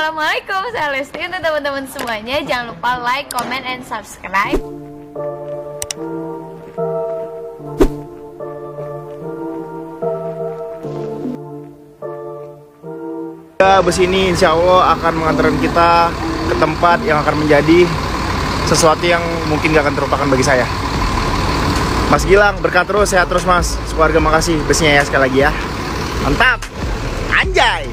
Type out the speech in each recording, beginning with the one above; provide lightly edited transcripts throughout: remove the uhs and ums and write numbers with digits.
Assalamualaikum, saya Lesti. Untuk teman-teman semuanya, jangan lupa like, comment, and subscribe. Bus ini insya Allah akan mengantarkan kita ke tempat yang akan menjadi sesuatu yang mungkin gak akan terlupakan bagi saya. Mas Gilang, berkah terus, sehat terus mas. Keluarga makasih busnya ya sekali lagi ya. Mantap, anjay.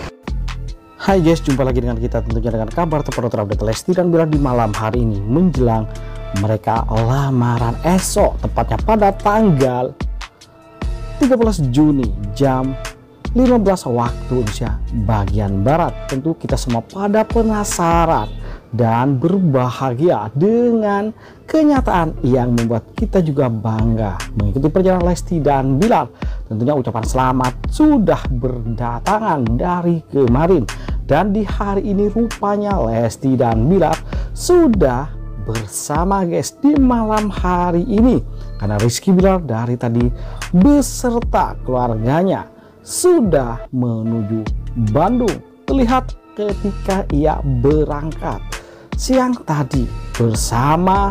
Hai guys, jumpa lagi dengan kita tentunya dengan kabar terupdate Lesti dan Bilar di malam hari ini menjelang mereka lamaran esok, tepatnya pada tanggal 13 Juni jam 15 waktu Indonesia bagian Barat. Tentu kita semua pada penasaran dan berbahagia dengan kenyataan yang membuat kita juga bangga mengikuti perjalanan Lesti dan Bilar. Tentunya ucapan selamat sudah berdatangan dari kemarin, dan di hari ini rupanya Lesti dan Bilar sudah bersama guys di malam hari ini, karena Rizky Bilar dari tadi beserta keluarganya sudah menuju Bandung. Terlihat ketika ia berangkat siang tadi bersama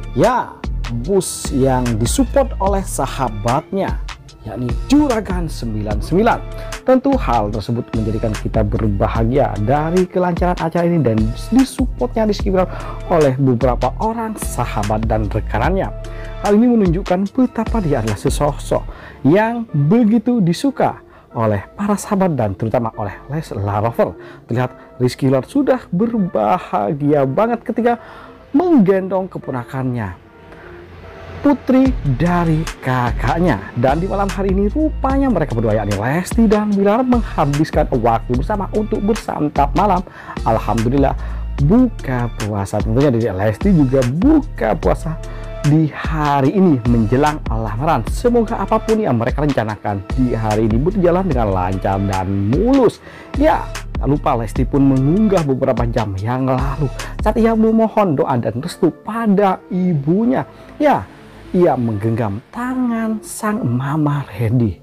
bus yang disupport oleh sahabatnya, yakni Juragan 99. Tentu hal tersebut menjadikan kita berbahagia dari kelancaran acara ini dan disupportnya Rizky Bilar oleh beberapa orang sahabat dan rekanannya. Hal ini menunjukkan betapa dia adalah sesosok yang begitu disuka oleh para sahabat dan terutama oleh Leslar Lover. Terlihat Rizky Bilar sudah berbahagia banget ketika menggendong keponakannya, putri dari kakaknya. Dan di malam hari ini rupanya mereka berdua, yakni Lesti dan Bilar, menghabiskan waktu bersama untuk bersantap malam. Alhamdulillah buka puasa. Tentunya dari Lesti juga buka puasa di hari ini menjelang lamaran. Semoga apapun yang mereka rencanakan di hari ini berjalan dengan lancar dan mulus. Ya, tak lupa Lesti pun mengunggah beberapa jam yang lalu saat ia memohon doa dan restu pada ibunya. Ya, ia menggenggam tangan sang mama Randy,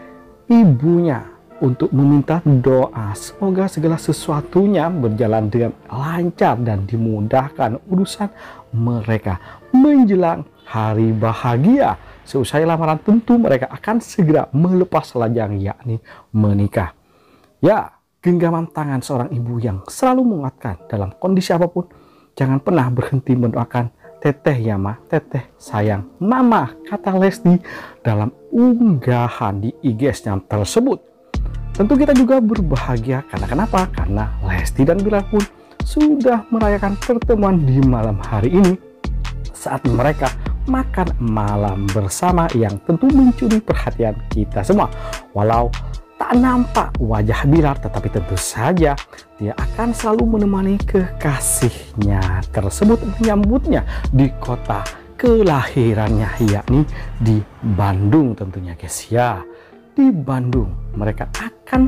ibunya, untuk meminta doa semoga segala sesuatunya berjalan dengan lancar dan dimudahkan urusan mereka menjelang hari bahagia. Seusai lamaran tentu mereka akan segera melepas lajang, yakni menikah. Ya, genggaman tangan seorang ibu yang selalu menguatkan dalam kondisi apapun. Jangan pernah berhenti mendoakan teteh ya ma, teteh sayang mama, kata Lesti dalam unggahan di IG-nya tersebut. Tentu kita juga berbahagia karena kenapa? Karena Lesti dan Bilar pun sudah merayakan pertemuan di malam hari ini saat mereka makan malam bersama yang tentu mencuri perhatian kita semua. Walau tak nampak wajah Bilar, tetapi tentu saja dia akan selalu menemani kekasihnya tersebut menyambutnya di kota kelahirannya, yakni di Bandung tentunya guys ya. Di Bandung mereka akan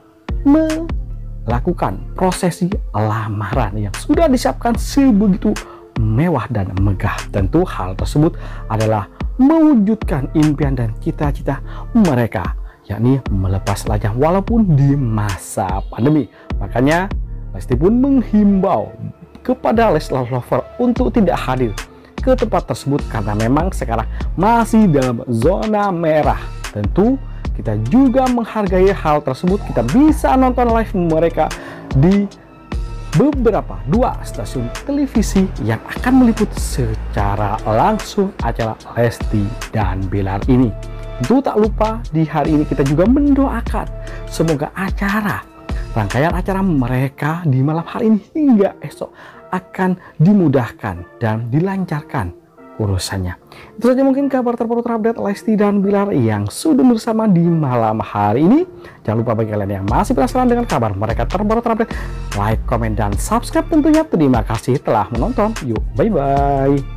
melakukan prosesi lamaran yang sudah disiapkan sebegitu mewah dan megah. Tentu hal tersebut adalah mewujudkan impian dan cita-cita mereka, yakni melepas lajang walaupun di masa pandemi. Makanya Lesti pun menghimbau kepada Leslar Lover untuk tidak hadir ke tempat tersebut karena memang sekarang masih dalam zona merah. Tentu kita juga menghargai hal tersebut. Kita bisa nonton live mereka di beberapa 2 stasiun televisi yang akan meliput secara langsung acara Lesti dan Bilar ini. Tentu tak lupa di hari ini kita juga mendoakan semoga rangkaian acara mereka di malam hari ini hingga esok akan dimudahkan dan dilancarkan urusannya. Itu saja mungkin kabar terupdate Lesti dan Bilar yang sudah bersama di malam hari ini. Jangan lupa bagi kalian yang masih penasaran dengan kabar mereka terupdate, like, komen, dan subscribe tentunya. Terima kasih telah menonton. Yuk, bye-bye.